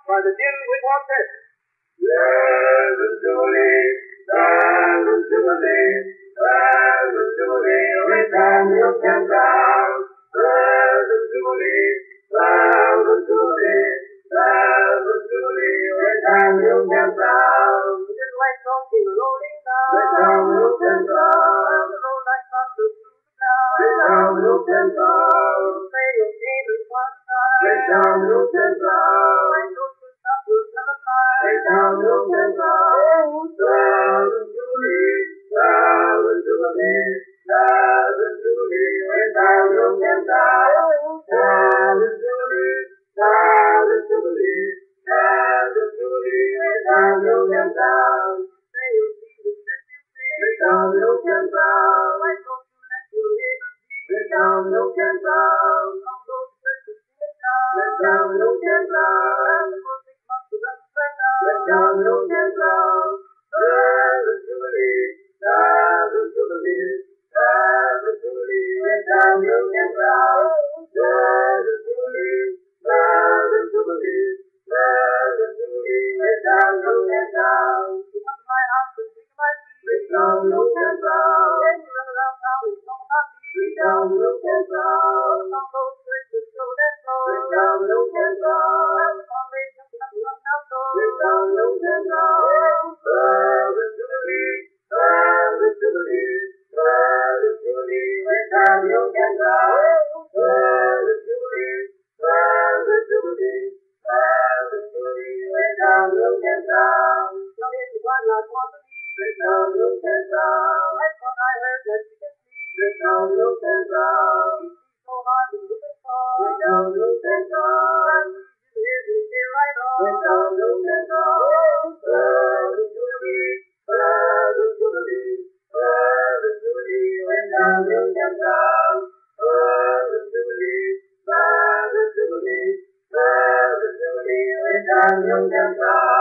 by the dimwit quartet. Pleasant Jubilee, pleasant Jubilee, pleasant Jubilee, with Daniel Campbell. Pleasant Jubilee, pleasant Jubilee, pleasant Jubilee, with Daniel Campbell. The white song came rolling down, with Daniel Campbell. The roll like thunder through the clouds, with Daniel Campbell. Say your name is one time, with Daniel Campbell. I know you stop your seven lives, with Daniel Campbell. Pleasant Jubilee, pleasant Jubilee, pleasant Jubilee, with Daniel Campbell. Pleasant Jubilee, pleasant Jubilee, pleasant Jubilee, with Daniel Campbell. Say your Jesus set you free, with Daniel Campbell. Why don't you let your neighbor be, with Daniel Campbell. Some those churches sing it down, with Daniel Campbell. For 6 months to run straight down, with Daniel Campbell. Pleasant Jubilee, pleasant Jubilee, pleasant Jubilee, with Daniel Campbell. Pleasant Jubilee, pleasant Jubilee, pleasant Jubilee, with Daniel Campbell. You come to my house and drink my tea, with Daniel Campbell. Then you run around town and talk about me, with Daniel Campbell. Some those churches show their soul, with Daniel Campbell. And some they jump up and run outdoors, with Daniel Campbell. Pleasant Jubilee, pleasant Jubilee, pleasant Jubilee, with Daniel Campbell. Pleasant Jubilee, pleasant Jubilee, pleasant Jubilee, with Daniel Campbell. Come in, one last one to me, with Daniel Campbell. I thought I heard that you can see, with Daniel Campbell. You see so hard and looking for, with Daniel Campbell. You hear me say right on, with Daniel Campbell. Pleasant Jubilee, pleasant Jubilee, pleasant Jubilee, with Daniel Campbell. Pleasant Jubilee, pleasant Jubilee, pleasant Jubilee, with Daniel Campbell.